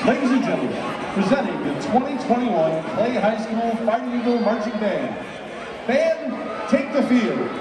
Ladies and gentlemen, presenting the 2021 Clay High School Fighting Eagle Marching Band. Band, take the field.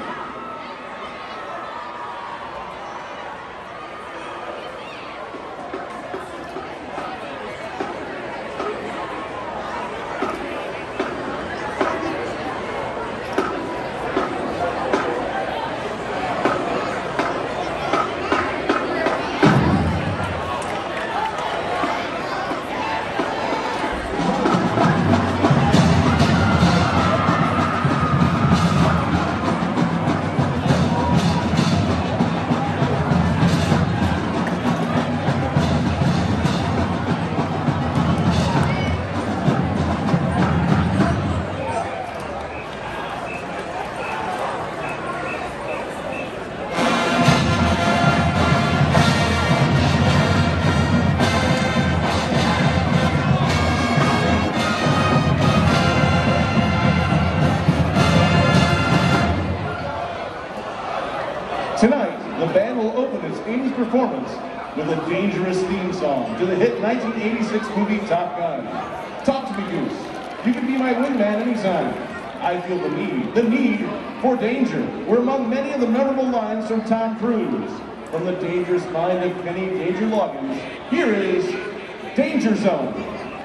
Tonight, the band will open its 80s performance with a dangerous theme song to the hit 1986 movie Top Gun. Talk to me, Goose. You can be my wingman anytime. I feel the need for danger were among many of the memorable lines from Tom Cruise. From the dangerous mind of Kenny Danger Loggins, here is Danger Zone.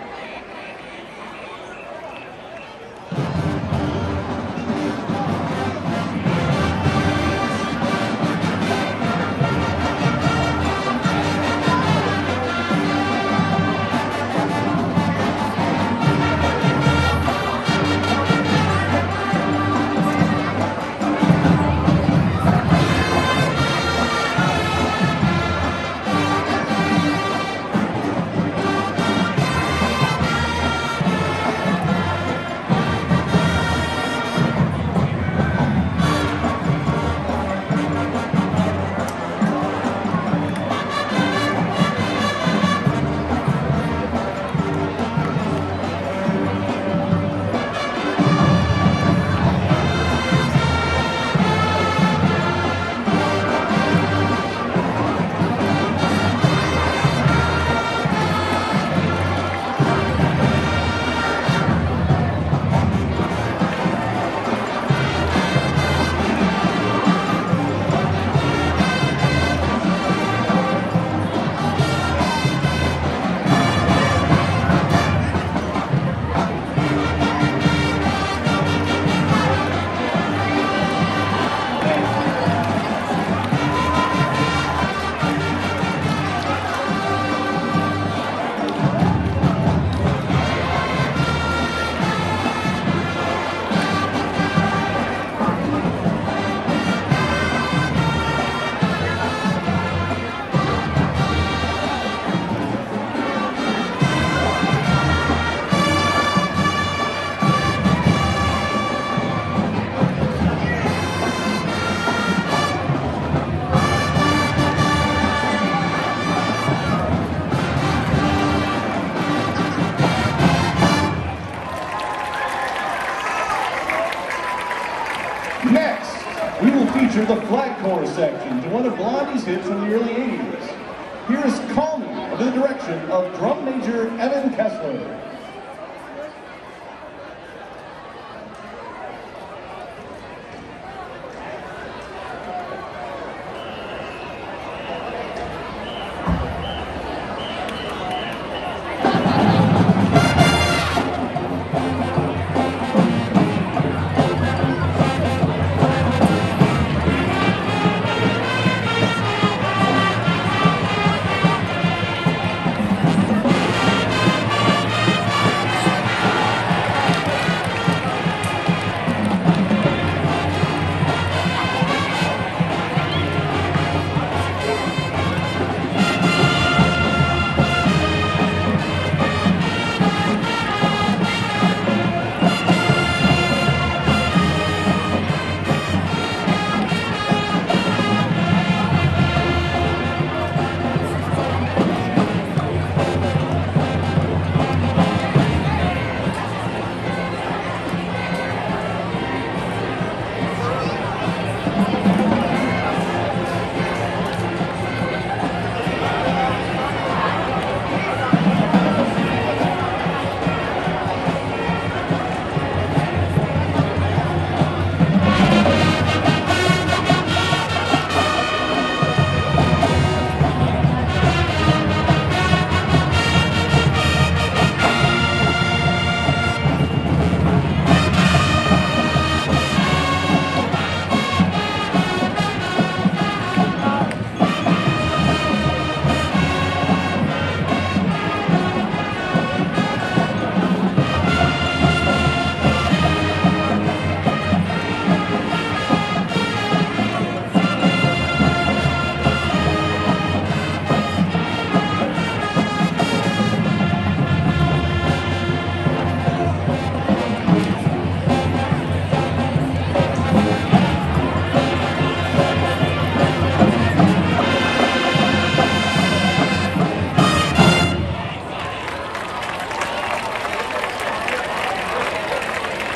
Next, we will feature the flag corps section to one of Blondie's hits from the early 80s. Here is Call Me, under the direction of Drum Major Evan Kessler.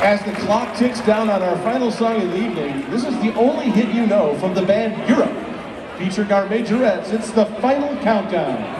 As the clock ticks down on our final song of the evening, this is the only hit you know from the band Europe. Featuring our majorettes, it's the final countdown.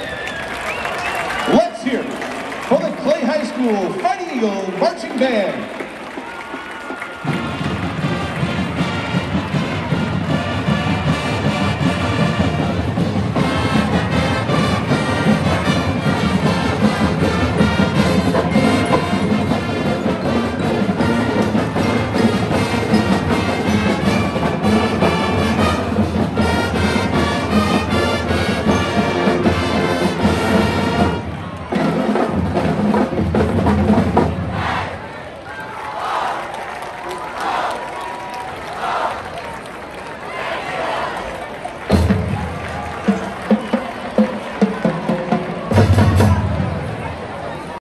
For the Clay High School Fighting Eagle Marching Band.